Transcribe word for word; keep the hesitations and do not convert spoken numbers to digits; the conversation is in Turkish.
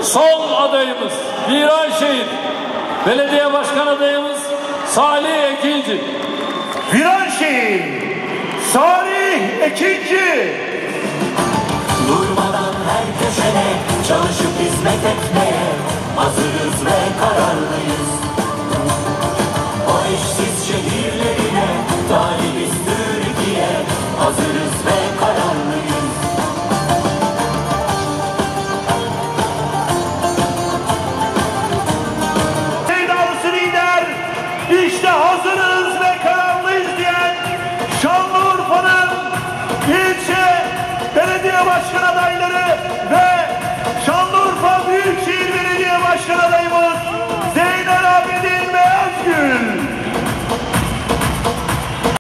Son adayımız Viranşehir Belediye Başkan adayımız Salih Ekinci. Viranşehir Salih Ekinci. Durma